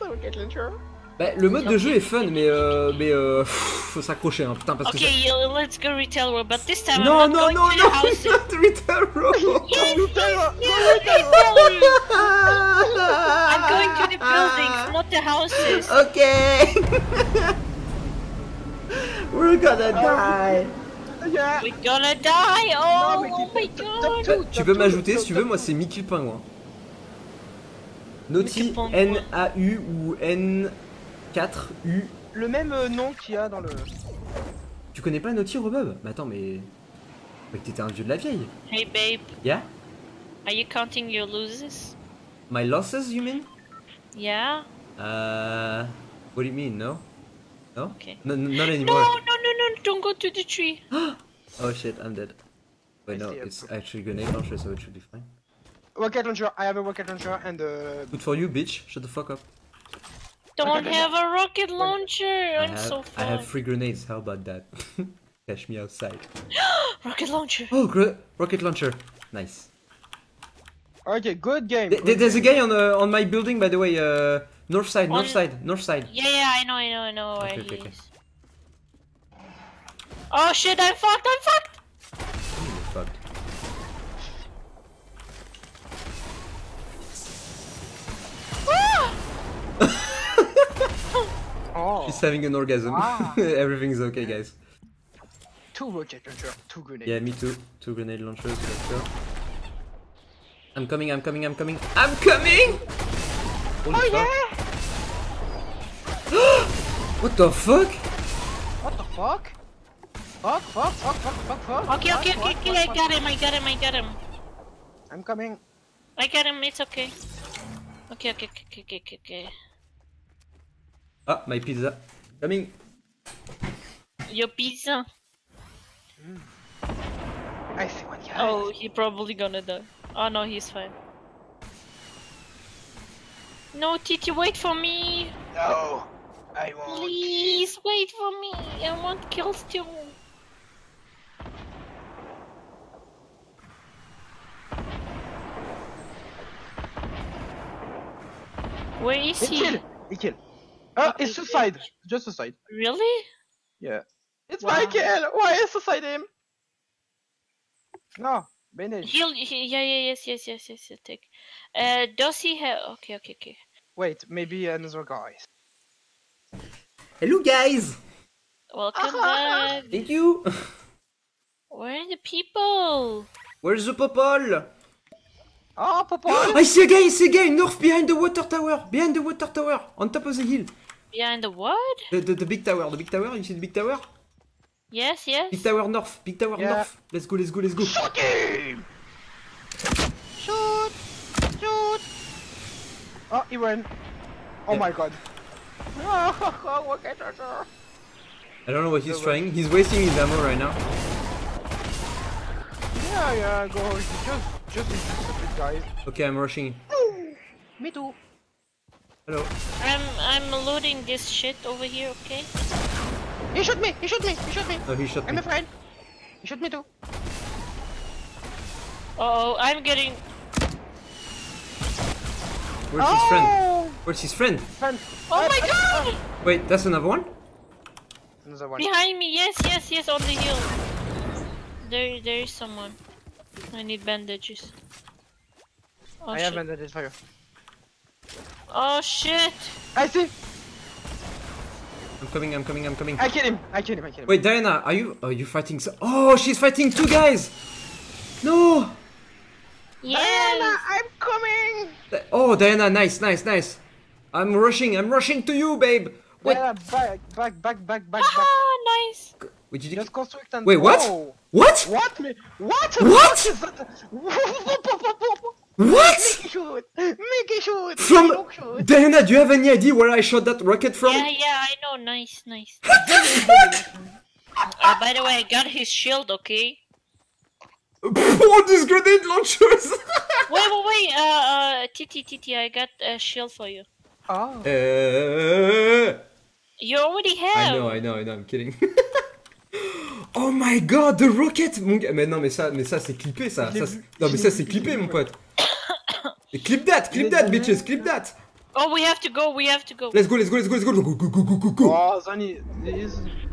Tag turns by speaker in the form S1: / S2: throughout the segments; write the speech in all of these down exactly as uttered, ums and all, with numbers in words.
S1: rocket launcher.
S2: Bah, le mode de jeu est fun, mais euh, mais euh, pff, faut s'accrocher, hein, putain, parce
S3: okay,
S2: que ça...
S3: Okay, let's go retail row, but this time
S2: Non,
S3: I'm not
S2: non,
S3: going
S2: non,
S3: to
S2: non,
S3: the houses.
S2: not Retail Row.
S3: Yes,
S1: Retail
S3: yes,
S1: row,
S3: yes, retail row. I'm going to the buildings, not the houses.
S2: Okay. We're gonna die.
S1: Yeah.
S3: We're gonna die! Oh,
S1: Non, mais
S3: oh my
S1: top
S3: god!
S1: two,
S2: Tu
S1: top
S2: peux
S1: two,
S2: m'ajouter
S1: top
S2: si tu veux,
S1: two.
S2: moi c'est Mickey le pingouin. Naughty,
S3: Mickey le pingouin.
S2: N A U ou N quatre U.
S1: Le même euh, nom qu'il y a dans le...
S2: Tu connais pas Naughty, Rebub? Bah attends, mais... Mais t'étais un vieux de la vieille.
S3: Hey babe,
S2: Yeah?
S3: are you counting your losses?
S2: My losses, you mean?
S3: Yeah?
S2: Uh... What do you mean, no? No?
S3: Okay.
S2: No, no not
S3: No,
S2: anymore.
S3: no, no, no, don't go to the tree.
S2: Oh shit, I'm dead. Wait,
S1: I
S2: no,
S1: see a
S2: it's
S1: pro-
S2: actually grenade launcher, so it should be fine.
S1: Rocket launcher, I have a rocket launcher and uh...
S2: Good for you, bitch. Shut the fuck up.
S3: Don't have a rocket launcher.
S2: I
S3: I'm
S2: have,
S3: so
S2: I have
S3: fine.
S2: three grenades, how about that? Catch me outside.
S3: Rocket launcher.
S2: Oh, gr rocket launcher. Nice.
S1: Okay, good game.
S2: Th
S1: good
S2: there's a
S1: game.
S2: guy on uh, on my building, by the way. Uh, north side, north
S3: On-
S2: side, north side.
S3: Yeah, yeah, I know, I know, I know where
S2: Okay,
S3: he
S2: okay, okay.
S3: is. Oh shit, I'm fucked, I'm fucked!
S2: You're fucked.
S1: Oh,
S2: She's having an orgasm.
S1: Ah.
S2: Everything's okay, guys.
S1: two rocket launcher, two grenades.
S2: Yeah, me too. Two grenade launchers. Let's go. I'm coming. I'm coming. I'm coming. I'm coming. Holy
S1: Oh
S2: fuck.
S1: yeah!
S2: What the fuck?
S1: What the fuck? Fuck, fuck, fuck, fuck, fuck, fuck.
S3: Okay, okay,
S1: Fuck,
S3: okay,
S1: fuck,
S3: okay, I
S1: fuck,
S3: got him, I got him, I got him.
S1: I'm coming.
S3: I got him, it's okay. Okay, okay, okay, okay, okay, okay.
S2: Ah, my pizza. Coming.
S3: Your pizza.
S1: I see one guy.
S3: Oh, he probably gonna die. Oh no, he's fine. No, Titi, wait for me!
S1: No, I won't.
S3: Please, wait for me! I want kills too. Where is
S1: He
S3: he?
S1: kill. He kill. Uh, it's suicide. Just suicide.
S3: Really?
S1: Yeah. It's
S3: Wow.
S1: my kill. Why is suicide him? No, bandage.
S3: He'll, he, yeah, yeah, yes, yes, yes, yes, yes, take. Uh, does he have, okay, okay, okay.
S1: Wait, maybe another guy.
S2: Hello, guys.
S3: Welcome back.
S2: Thank you.
S3: Where are the people?
S2: Where's the popol?
S1: Oh, Papa!
S2: I see a guy. I see a guy. North behind the water tower. Behind the water tower. On top of the hill.
S3: Behind the what?
S2: The, the, the big tower. The big tower. You see the big tower?
S3: Yes, yes.
S2: Big tower north. Big tower
S1: Yeah.
S2: north. Let's go. Let's go. Let's go.
S1: Shoot him! Shoot! Shoot! Oh, he ran. Oh
S2: Yeah.
S1: my god. Oh, rocket launcher.
S2: I don't know what he's
S1: No,
S2: trying. He's wasting his ammo right now.
S1: Yeah, yeah, go. Just, just these stupid guys.
S2: Okay, I'm rushing.
S1: Me too.
S2: Hello.
S3: I'm I'm looting this shit over here, okay?
S1: He shot me! He shot me! He shot me!
S2: Oh, he shot
S1: I'm
S2: me.
S1: a friend. He shot me too.
S3: Uh oh, I'm getting.
S2: Where's his friend?
S1: Oh!
S2: Where's his friend?
S1: Friend.
S3: Oh my god!
S2: Wait, that's another one?
S1: Another one.
S3: Behind me, yes, yes, yes, on the hill. There, there is someone. I need bandages. Oh
S1: I
S3: shit!
S1: have bandages for you.
S3: Oh shit!
S1: I see!
S2: I'm coming, I'm coming, I'm coming.
S1: I kill him! I kill him! I kill him!
S2: Wait, Diana, are you are you fighting so Oh, she's fighting two guys! No!
S3: Yes!
S1: I'm coming!
S2: Di- Oh, Diana, nice, nice, nice. I'm rushing, I'm rushing to you, babe. Wait,
S1: Yeah, back, back, back, back, back, back.
S3: Ah, nice!
S2: wait, did you...
S1: Just construct and
S2: Wait, what?
S1: Whoa.
S2: What?
S1: What? Me? What?
S2: What?
S1: is that?
S2: What?
S1: Make it shoot! Make it shoot!
S2: From
S1: Make it shoot!
S2: Diana, do you have any idea where I shot that rocket from?
S3: Yeah, yeah, I know. Nice, nice. uh, by the way, I got his shield, okay?
S2: Oh, these grenade launchers!
S3: Wait, wait, wait. Uh, uh, Titi, Titi, I got a shield for you.
S1: Oh.
S2: Uh,
S3: You already have.
S2: I know, I know, I know, I'm kidding. Oh my god, the rocket! Mon gars, mais non, mais ça, mais ça c'est clippé ça.
S1: Je l'ai
S2: ça
S1: vu,
S2: non,
S1: je
S2: mais
S1: l'ai
S2: ça
S1: vu,
S2: c'est
S1: je l'ai
S2: clippé,
S1: vu,
S2: mon
S1: ouais.
S2: pote. Et clip that, clip
S1: l'ai
S2: that,
S1: vu.
S2: bitches, clip that.
S3: Oh, we have to go. We have to go.
S2: Let's go, let's go, let's go, let's go. Go, go, go, go, go, go.
S1: Oh, Zani, is.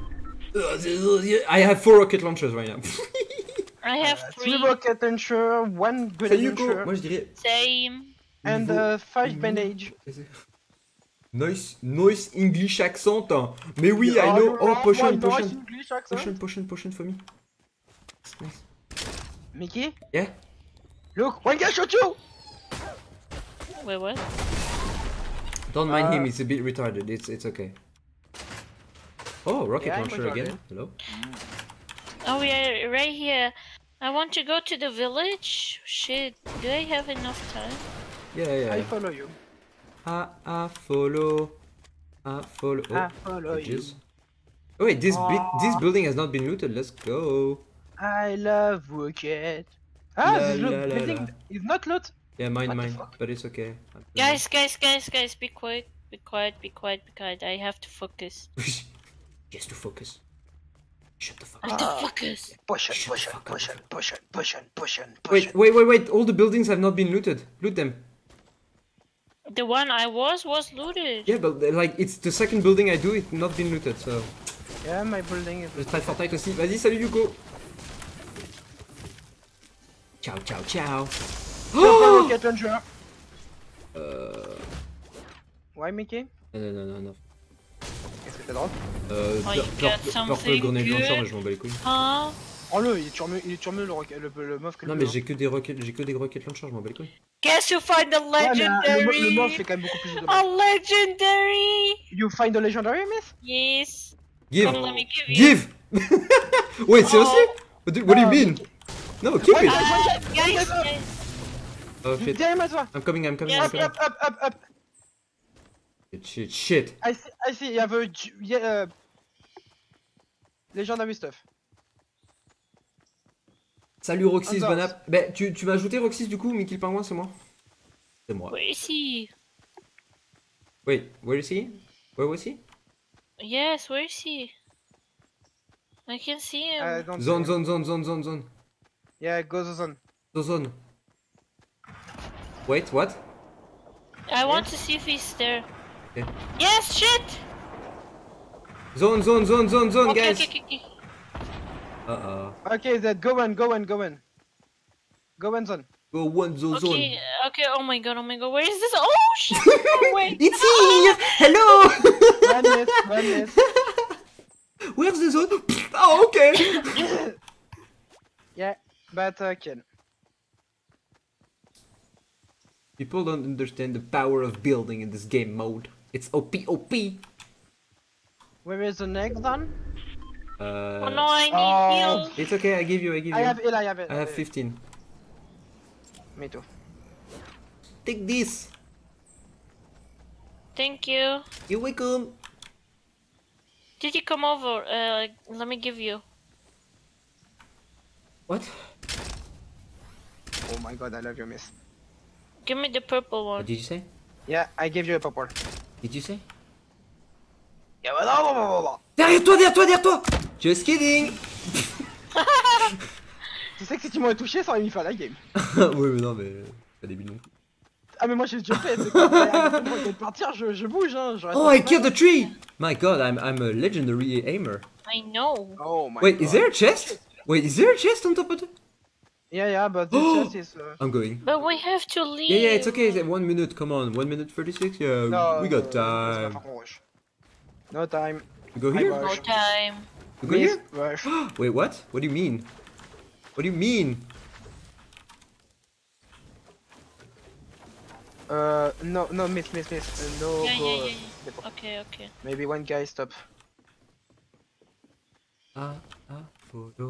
S2: I have four rocket launchers right now.
S3: I have
S1: Uh,
S3: three.
S1: three rocket launcher, one
S2: Ça
S1: grenade
S2: y est, go.
S1: launcher,
S2: Moi je dirais.
S3: Same.
S1: and
S2: niveau
S1: uh, five
S2: une
S1: bandage.
S2: minute. Nice, nice English accent. Hein. Mais oui, I
S1: Oh,
S2: know.
S1: you're
S2: Oh,
S1: wrong,
S2: potion,
S1: one
S2: potion.
S1: nice English accent.
S2: Potion, potion, potion for me. Nice.
S1: Mickey,
S2: Yeah?
S1: look, one guy shot you!
S3: Wait, what?
S2: Don't mind
S1: Uh,
S2: him, he's a bit retarded. It's it's okay. Oh, rocket
S1: Yeah, I'm
S2: launcher again.
S1: retarded.
S2: Hello?
S3: Oh, we are right here. I want to go to the village. Shit. Do I have enough time?
S2: Yeah, yeah.
S1: I
S2: yeah.
S1: follow you.
S2: I, I follow. I follow. Oh,
S1: I follow you.
S2: bridges. Oh, wait, this big this
S1: Aw.
S2: building has not been looted. Let's go.
S1: I love rocket. Ah,
S2: La,
S1: this loot
S2: la, la,
S1: building
S2: la.
S1: is not loot.
S2: Yeah, mine,
S1: What the
S2: mine.
S1: fuck?
S2: But it's okay.
S3: Guys, guys, guys, guys, be quiet. Be quiet, be quiet, be quiet. I have to focus.
S2: Just to focus. Shut the fuck
S3: I
S2: up.
S3: have to focus.
S1: Push it,
S2: Shut
S1: push
S2: the
S1: it,
S2: fuck
S1: push
S2: up.
S1: it, push it, push it, push it, push
S2: Wait,
S1: it.
S2: wait, wait, wait. All the buildings have not been looted. Loot them.
S3: The one I was was looted.
S2: Yeah, but like it's the second building I do, it's not been looted. So
S1: Yeah, my building is.
S2: je try Fortnite aussi. Vas-y, salut Yuko. Ciao, ciao, ciao.
S1: Oh! Rocket launcher.
S2: Euh...
S1: Why, Mickey?
S2: Non, non, non, non, non.
S1: Qu'est-ce que t'as drôle?
S2: Euh,
S3: Oh,
S2: pur-
S3: you
S2: pur-
S3: got
S2: purple
S3: something
S2: grenade launcher,
S3: good?
S2: mais je m'en bats les couilles.
S3: Huh?
S1: Oh le, il est turmeux, il est turmeux le, rocket- le, le meuf que
S2: Non,
S1: le
S2: mais
S1: bleu,
S2: j'ai que des rocket, j'ai que des rocket launchers, je m'en bats les couilles.
S3: Guess you find the
S1: hein. Ouais, mais, euh, le, mo- le
S3: legendary.
S1: meuf fait quand même beaucoup plus de
S3: A
S1: dommages.
S3: legendary.
S1: You find the legendary, miss?
S3: Yes.
S2: Give!
S3: Come, let me give you.
S2: Give! Wait, seriously? What do, what do you
S1: Oh,
S2: mean? No, keep it!
S3: Uh, guys, guys.
S2: Oh shit.
S1: Derrière moi, toi.
S2: I'm coming, I'm coming,
S3: Yeah,
S2: I'm
S1: Up,
S2: coming.
S1: up, up, up, up.
S2: Shit, shit, shit.
S1: I see, I see, you have a ju- yeah, uh, legendary stuff.
S2: Salut Roxys,
S1: Encore.
S2: bon app. Bah, tu, tu m'as ajouté Roxys du coup, Mickey le pingouin, c'est moi? C'est moi.
S3: Where is he?
S2: Wait, where is he? Where was he?
S3: Yes, where is he? I can see him.
S1: Uh, don't
S2: Zone,
S1: say-
S2: zone, zone, zone, zone, zone.
S1: Yeah, go the zone.
S2: Zone, zone. Wait, what?
S3: I want to see if he's there.
S2: Okay.
S3: Yes, shit!
S2: Zone, zone, zone, zone, zone,
S3: Okay,
S2: guys!
S3: okay, okay, okay.
S2: Uh-oh.
S1: Okay, then go on, go on, go on. Go on zone.
S2: Go one zone, zone.
S3: Okay, okay, oh my god, oh my god, where is this? Oh shit! Oh, wait.
S2: It's here! Hello!
S1: One miss, one miss.
S2: Where's the zone? Oh, okay!
S1: Yeah, but uh, kill.
S2: People don't understand the power of building in this game mode. It's O P, O P!
S1: Where is the next one?
S2: Uh,
S3: Oh no, I need
S1: Oh.
S3: heal.
S2: It's okay, I give you, I give you.
S1: I have it, I have it.
S2: I have fifteen.
S1: Me too.
S2: Take this!
S3: Thank you.
S2: You're welcome!
S3: Did you come over? Uh, let me give you.
S2: What?
S1: Oh my god, I love you, miss.
S3: Give me the purple
S2: What
S3: one.
S2: did you say?
S1: Yeah, I gave you a purple.
S2: Did you say?
S1: Yeah, but oh, oh, oh, oh.
S2: Derrière toi, derrière toi, derrière toi! Just kidding!
S1: Tu sais que si tu m'aurais touché, ça aurait mis fin à la game.
S2: Oui, mais non, mais. Pas débile non plus.
S1: Ah, mais moi j'ai déjà fait, c'est quand je vais partir, je, je bouge, hein. je reste
S2: Oh, I
S1: pas
S2: killed
S1: mal.
S2: the tree! My god, I'm, I'm a legendary aimer.
S3: I know.
S1: Oh my
S2: Wait,
S1: god.
S2: is there a chest? Wait, is there a chest on top of it?
S1: Yeah, yeah, but this
S2: Oh!
S1: chest is. Uh...
S2: I'm going.
S3: But we have to leave.
S2: Yeah, yeah, it's okay. It's one minute. Come on, one minute thirty-six. Yeah,
S1: No,
S2: we got
S1: it's
S2: time.
S1: not rush. No time.
S2: We go
S1: I
S2: here.
S1: was-
S3: No time.
S2: We go
S1: Miss,
S2: here.
S1: rush.
S2: Wait, what? What do you mean? What do you mean?
S1: Uh, no, no, miss, miss, miss. Uh, no,
S3: Yeah,
S1: go.
S3: yeah,
S1: uh,
S3: yeah,
S1: depot.
S3: Okay, okay.
S1: Maybe one guy stop.
S2: Ah, ah, photo.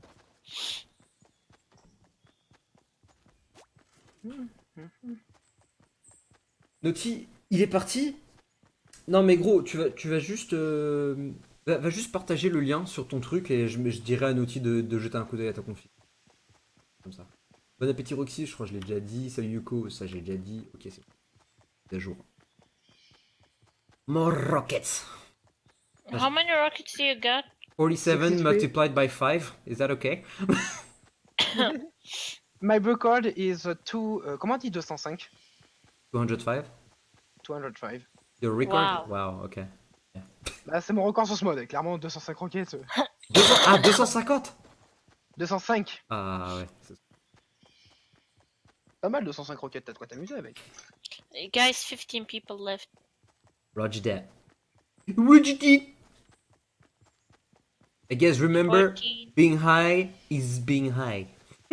S2: Naughty, il est parti? Non mais gros, tu vas, tu vas juste, euh, va, va juste partager le lien sur ton truc et je, je dirai à Naughty de, de jeter un coup d'œil à ta config. Comme ça. Bon appétit Roxy, je crois que je l'ai déjà dit. Salut Yuko, ça j'ai déjà dit. Ok, c'est bon. C'est à jour. More rockets.
S3: How many rockets do you got?
S2: forty-seven
S1: sixty-three.
S2: multiplied by five, is that okay?
S1: My record is uh, two. Uh, comment on dit deux cent cinq?
S2: two hundred five?
S1: two hundred five.
S2: Your record?
S3: Wow.
S2: Wow, ok.
S1: Bah, c'est mon record sur ce mode, clairement deux cent cinq roquettes. euh.
S2: deux cents Ah, deux cent cinquante
S1: deux cent cinq.
S2: Ah ouais. c'est-
S1: Pas mal deux cent cinq roquettes, t'as de quoi t'amuser avec.
S3: Guys, fifteen people left.
S2: Roger that. Roger that. I guess remember,
S3: fourteen.
S2: being high is being high.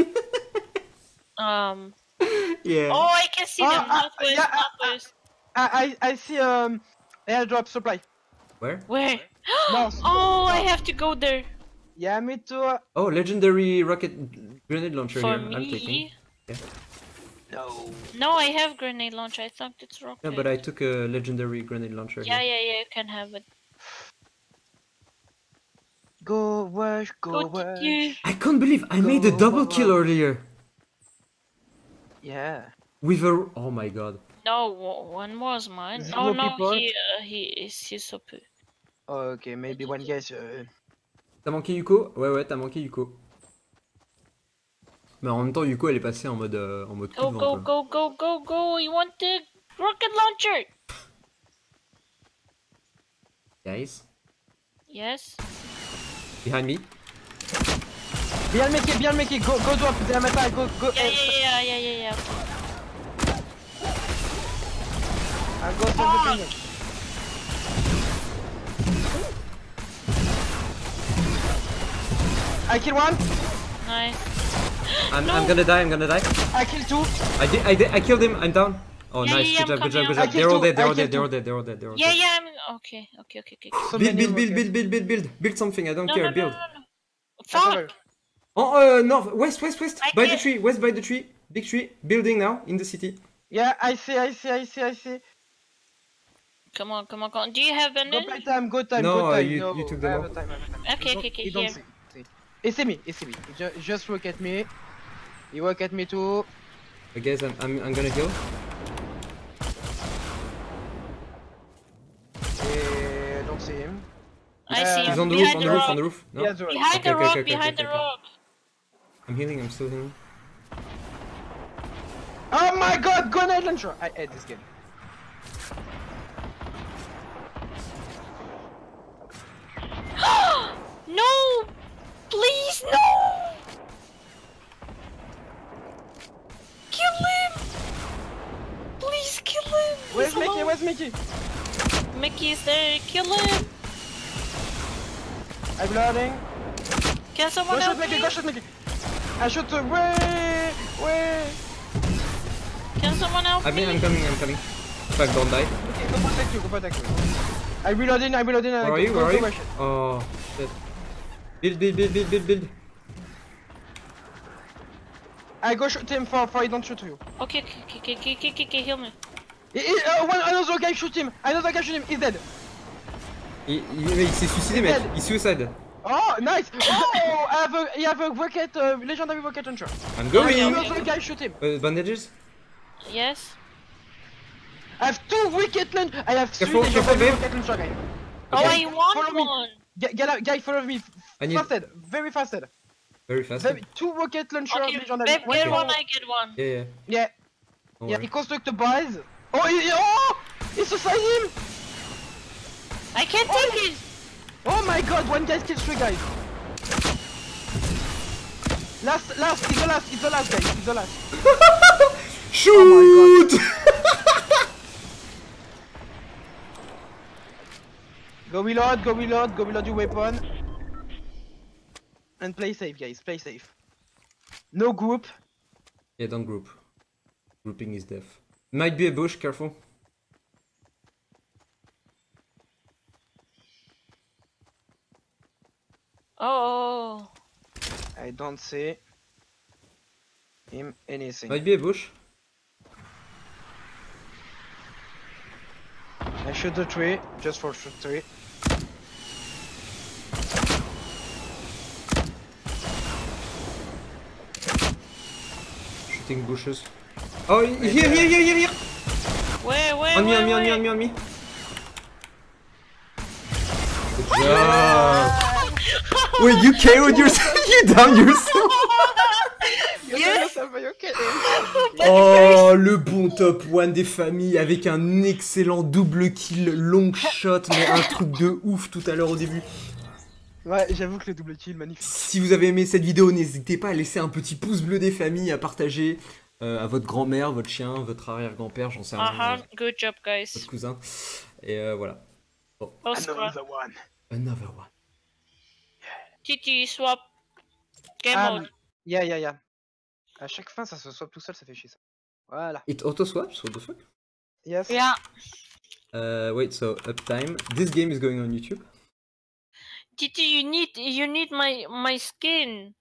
S3: Um.
S2: Yeah.
S3: Oh, I can see
S1: Ah,
S3: them.
S1: ah,
S3: Northwest,
S1: yeah, ah,
S3: northwest.
S1: I, I, I see um, airdrop supply.
S2: Where?
S3: Where?
S1: No.
S3: Oh, I have to go there.
S1: Yeah, me too.
S2: Oh, legendary rocket grenade launcher
S3: For
S2: here. I'm taking.
S3: me.
S1: No.
S3: No, I have grenade launcher. I thought it's rocket.
S2: Yeah, but I took a legendary grenade launcher.
S3: Yeah,
S2: here.
S3: yeah, yeah. You can have it.
S1: Go wash, go
S3: Go
S1: wash.
S3: to you.
S2: I can't believe I made a
S1: Go
S2: double
S1: on.
S2: kill earlier
S1: Yeah.
S2: with a. Oh my god.
S3: No, o- one was mine.
S1: Zero
S3: Oh no,
S1: people.
S3: he uh, he is he's so peu.
S1: Oh, okay, maybe one guess. Uh,
S2: T'as manqué Yuko? Ouais, ouais, t'as manqué Yuko. Mais en même temps, Yuko elle est passée en mode euh, en mode coup
S3: Go
S2: de vent,
S3: go
S2: quoi.
S3: go go go go! You want the rocket launcher?
S2: Guys,
S3: Yes.
S2: behind me.
S1: bien le mec, bien le mec, go, go drop, Dynamite, go, go.
S3: Yeah yeah yeah yeah yeah yeah.
S1: I go save the payment. I kill one,
S3: Nice.
S2: I'm,
S3: No.
S2: I'm gonna die. I'm gonna die.
S1: I kill two.
S2: I did. I did. I killed him. I'm down. Oh,
S3: Yeah,
S2: nice.
S3: yeah,
S2: Good
S3: I'm
S2: job. Good job. Good
S3: coming
S2: job.
S1: out.
S2: They're all dead. They're all
S1: I
S2: dead.
S1: killed
S2: They're all
S1: two.
S2: dead. They're all dead. They're all
S3: Yeah
S2: dead.
S3: yeah. I'm okay okay okay okay.
S1: So
S2: Build,
S1: many
S2: build, build,
S1: rockets.
S2: build, build, build, build. Build something. I don't
S3: No
S2: care.
S3: no no
S2: Build.
S3: no no.
S1: That's
S3: Fuck.
S1: over.
S2: Oh, uh, north, west, west, west.
S3: I
S2: By the
S3: can't-
S2: tree. West by the tree. Big tree. Building now in the city.
S1: Yeah, I see, I see, I see, I see.
S3: Come on come on come on. Do you have
S1: Go
S3: bandage?
S1: by time, go time,
S2: No,
S1: go
S2: uh,
S1: time.
S2: you-
S1: no,
S2: you took
S1: I
S2: them
S1: have
S2: all.
S1: a time, I have a time.
S3: Okay,
S1: You
S3: okay,
S1: don't-
S3: okay,
S1: You don't
S3: here.
S1: see. see. It's me, it's me. Just, just look at me. You look at me too.
S2: I guess I'm, I'm, I'm gonna heal.
S1: Eh, don't see him.
S3: I
S1: Uh,
S3: see
S2: He's
S3: him.
S2: on the roof.
S3: Behind
S2: On
S3: the
S2: the roof.
S3: rock.
S2: On the roof. No.
S1: Yeah, the right.
S3: Behind
S2: Okay,
S3: the
S2: okay,
S3: rock.
S2: okay, okay,
S3: Behind
S2: okay,
S3: the
S2: okay.
S3: rock.
S2: I'm healing. I'm still healing.
S1: Oh my god, grenade launcher! I hate this game.
S3: No! Please, no! Kill him! Please kill him!
S1: Where's
S3: He's
S1: Mickey?
S3: alone.
S1: Where's Mickey?
S3: Mickey is there. Kill him!
S1: I'm loading.
S3: Can
S1: Go
S3: someone
S1: shoot
S3: help
S1: Mickey,
S3: me?
S1: go shoot Mickey. I shoot uh, way, way.
S3: Can someone help
S2: I
S3: me?
S2: mean, I'm coming. I'm coming. Fuck, don't die.
S1: Okay, go protect you, go protect you. I reloading, I reloading.
S2: Where are you? Where are you? Oh, shit. Build, build, build, build, build, build.
S1: I go shoot him for, for he don't shoot you.
S3: Okay, okay, okay, okay, okay, okay, okay, heal me.
S1: He, he, uh, one, another guy shoot him. Another guy shoot him. He's dead.
S2: Il, il, il s'est suicidé, mec. Il suicide.
S1: Oh, nice. Oh, I have a, he have a rocket, uh, legendary rocket launcher.
S2: I'm going.
S3: Okay, okay.
S1: Another guy shoot him.
S2: Uh, bandages?
S3: Yes?
S1: I have two rocket launch. I have three
S2: Careful, careful,
S1: legendary
S2: babe.
S1: rocket launcher, guy.
S3: Oh,
S1: Okay,
S3: I want
S1: follow me.
S3: one!
S1: Get, get out, guy, follow me.
S2: I need-
S1: Fasted, very fasted.
S2: Very fast.
S1: Very, two rocket launcher
S3: Okay,
S1: legendary.
S3: babe,
S1: One
S3: get
S1: for-
S3: one, I get one.
S2: Yeah, yeah.
S1: Yeah,
S2: Don't
S1: yeah.
S2: worry.
S1: He construct the base. Oh, he, he- oh, he suicide him.
S3: I can't
S1: Oh,
S3: take it!
S1: Oh my god, one guy kills three guys. Last, last, he's the last, he's the last guy, he's the last.
S2: Shoot!
S1: Go reload, go reload, go reload your weapon. And play safe, guys, play safe. No group.
S2: Yeah, don't group. Grouping is death. Might be a bush, careful.
S3: Oh,
S1: I don't see him anything.
S2: Might be a bush.
S1: I shoot the tree, just for shoot tree.
S2: Shooting bushes. Oh, here, here, here, here, here!
S3: where, where,
S2: On me,
S3: where,
S2: on me, on me,
S3: where?
S2: on me, on me. Good job! Wait, you K O'd yourself? You downed yourself?
S1: You
S3: Yes.
S1: Ça va, ok.
S2: Oh, le bon top one des familles avec un excellent double kill long shot, mais un truc de ouf tout à l'heure au début.
S1: Ouais, j'avoue que le double kill, magnifique.
S2: Si vous avez aimé cette vidéo, n'hésitez pas à laisser un petit pouce bleu des familles, à partager euh, à votre grand-mère, votre chien, votre arrière-grand-père, j'en sais rien,
S3: Uh-huh. Good job, guys.
S2: votre cousin. Et euh, voilà.
S3: Oscar.
S1: Another one.
S2: Another one.
S3: Titi, swap. Game
S1: Ah,
S3: mode.
S1: yeah, yeah, yeah. À chaque fin, ça se swap tout seul, ça fait chier ça. Voilà.
S2: It auto-swaps? What the fuck?
S1: Yes.
S3: Yeah.
S2: Uh, wait, so uptime. This game is going on YouTube.
S3: Titi, you need you need my my skin.